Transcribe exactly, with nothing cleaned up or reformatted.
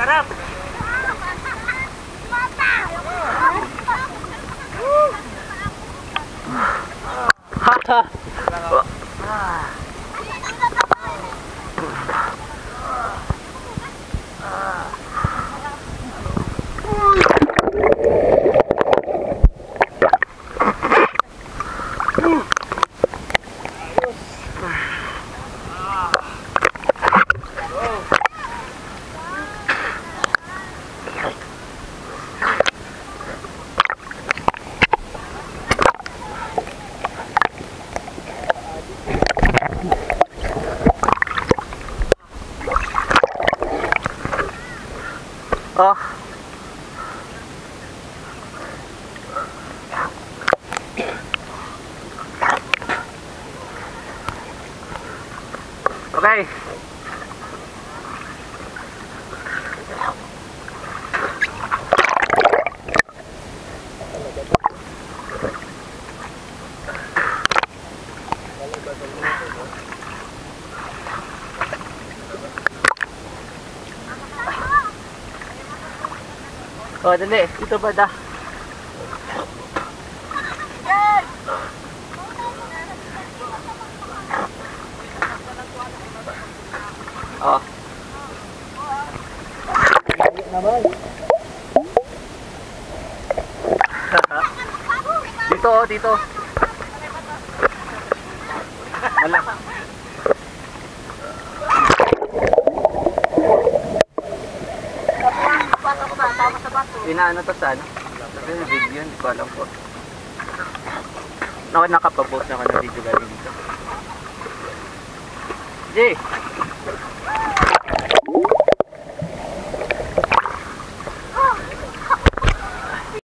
Sarap! Hata! Oh. Okay. Oh, dali. Dito ba da? Oh. Dito, oh, dito. Wala. Inaano to sa ano? Kasi yung video, hindi ko alam po. Naka nakapapost na ako ng video galing dito. Jay!